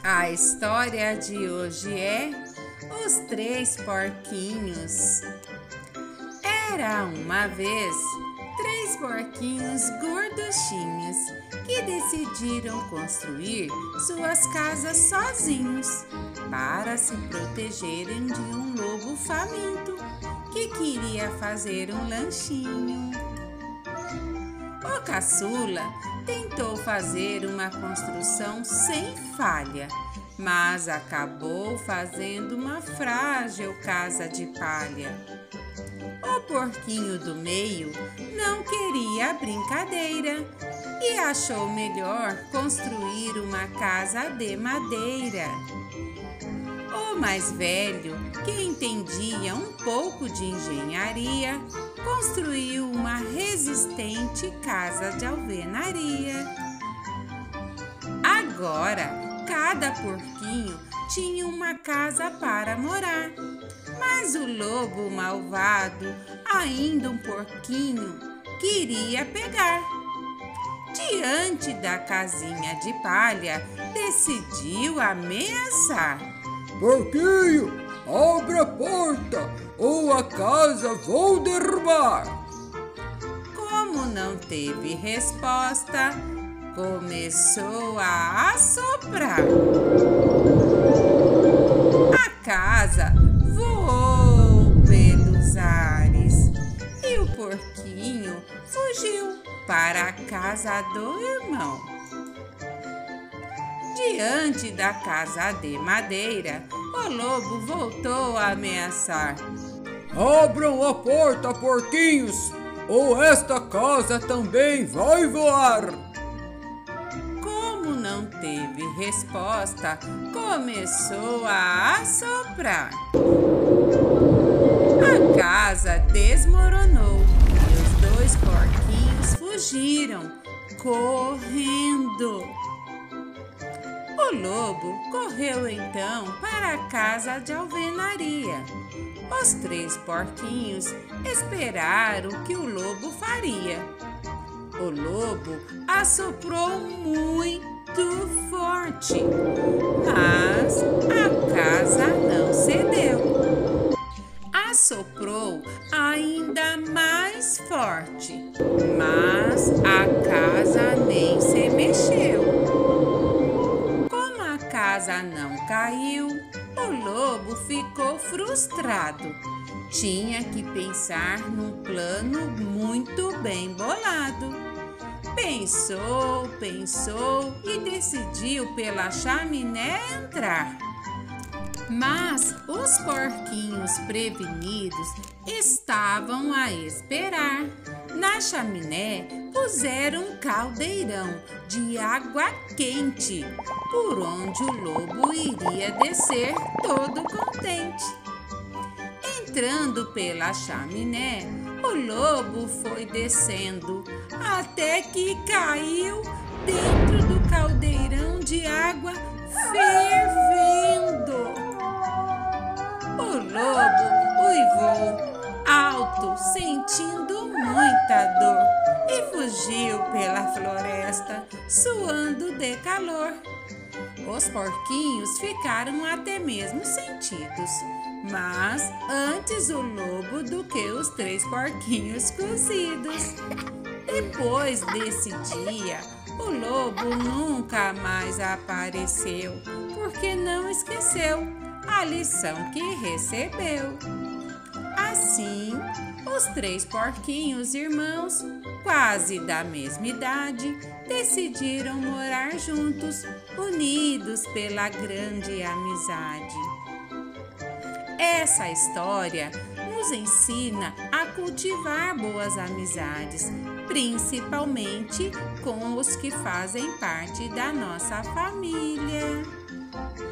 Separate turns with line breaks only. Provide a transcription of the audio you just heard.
A história de hoje é Os Três Porquinhos. Era uma vez 3 porquinhos gorduchinhos que decidiram construir suas casas sozinhos para se protegerem de um lobo faminto que queria fazer um lanchinho. O caçula tentou fazer uma construção sem falha, mas acabou fazendo uma frágil casa de palha. O porquinho do meio não queria brincadeira e achou melhor construir uma casa de madeira. O mais velho, que entendia um pouco de engenharia, construiu uma resistente casa de alvenaria. Agora, cada porquinho tinha uma casa para morar, mas o lobo malvado, ainda um porquinho, queria pegar. Diante da casinha de palha, decidiu ameaçar.
Porquinho, abre a porta ou a casa vou derrubar.
Como não teve resposta, começou a assoprar. A casa voou pelos ares e o porquinho fugiu para a casa do irmão. Diante da casa de madeira, o lobo voltou a ameaçar.
Abram a porta, porquinhos, ou esta casa também vai voar.
Como não teve resposta, começou a assoprar. A casa desmoronou e os 2 porquinhos fugiram, correndo. O lobo correu então para a casa de alvenaria. Os 3 porquinhos esperaram o que o lobo faria. O lobo assoprou muito forte, mas a casa não cedeu. Assoprou ainda mais forte, mas a casa nem se mexeu. A casa não caiu, o lobo ficou frustrado. Tinha que pensar num plano muito bem bolado. Pensou e decidiu pela chaminé entrar. Mas os porquinhos prevenidos estavam a esperar. Na chaminé puseram um caldeirão de água quente, por onde o lobo iria descer todo contente. Entrando pela chaminé, o lobo foi descendo, até que caiu dentro do caldeirão de água fervendo. O lobo uivou alto, sentindo muita dor, e fugiu pela floresta, suando de calor. Os porquinhos ficaram até mesmo sentidos, mas antes o lobo do que os 3 porquinhos cozidos. Depois desse dia, o lobo nunca mais apareceu, porque não esqueceu a lição que recebeu. Assim, os 3 porquinhos irmãos, quase da mesma idade, decidiram morar juntos, unidos pela grande amizade. Essa história nos ensina a cultivar boas amizades, principalmente com os que fazem parte da nossa família.